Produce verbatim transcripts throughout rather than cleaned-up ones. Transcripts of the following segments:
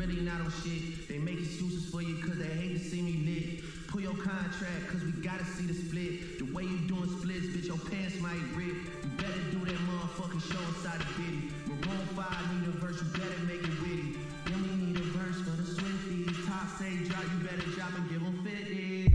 really not on shit. They make excuses for you cause they hate to see me lit. Pull your contract cause we gotta see the split. The way you doing splits, bitch, your pants might rip. You better do that motherfucking show inside the bitty. Maroon five need a verse, you better make it witty. Then we need a verse for the Swifties. Top say drop, you better drop and give them fifty.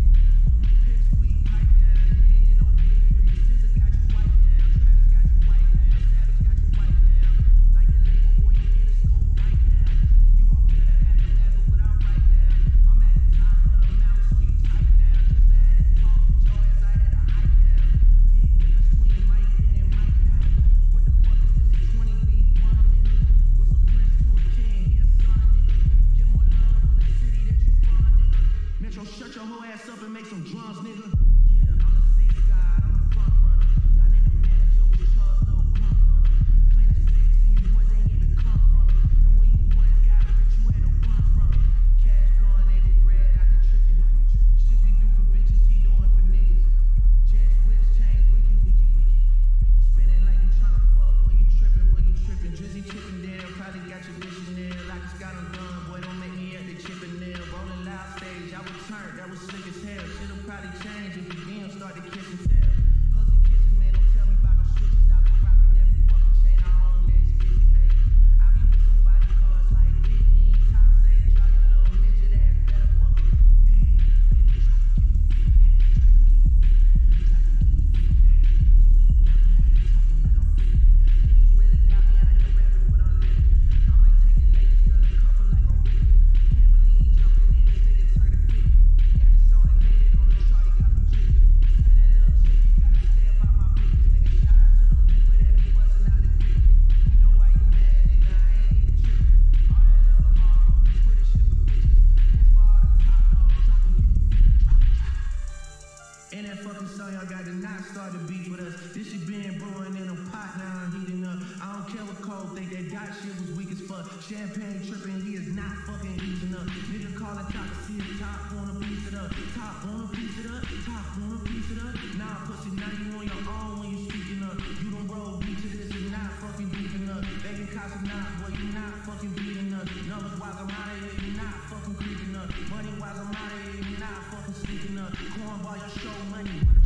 Shut your whole ass up and make some drums, nigga. Yeah, I'm a six god, I'm a front runner. Y'all nigga manager with Charles, no grunt runner. Playing a six and you boys ain't even come from it. And when you boys got rich, you had to run from it. Cash blowing, they with bread out the trippin'. Shit we do for bitches, he doing for niggas. Jet switch, change, wiki, wiki, wiki. Spinning like you tryna fuck, boy, you trippin', boy, you trippin'. Drizzy Chippendale, probably got your bitch in there like it's got them done. Boy, don't make me at the Chippendale. Rolling loud stage, I was turned, that was slick as hell. Shit'll probably change if you damn start to kiss and tell. Hugs and kisses, man, don't tell me about no switches. I be rocking every fucking chain I own, next bitch, ayy. I be with some bodyguards like Whitney. Top say, drop your little midget ass, better fuck it. Ayy, baby, drop it, give me feet. Niggas really got me out here rapping what I'm living. I might take it ladies, girl, and cuff her like I'm Ricky. Can't believe he jumping in this nigga turning fifty. Every song that made it on the chart, he got some jizzy. Spin that little chick, you gotta stay about my business, nigga. Shout out to the people that be busting out the gritty. You know why you mad, nigga? I ain't even tripping. All that little hard from the Twitter shit for bitches. This for all the top dogs, drop and give me feet. Drop, drop. And that fucking song y'all got to not start to beef with us. This shit been brewing in a pot, now I'm heating up. I don't care what Cole think, that dot shit was weak as fuck. Champagne tripping, he is not fucking easing up. Nigga call it top to see his top, wanna piece it up. Top, wanna piece it up. Top, wanna piece it up. Nah, pussy, now you on your own when you speaking up. You don't roll beat to this, you not fucking beefing up. Begging cops are not, boy, you not fucking beating us. Numbers wise, I'm out of here, you not fucking creeping up. Money wise, I'm out of here, you not fucking sneaking up. Cornball, your show money.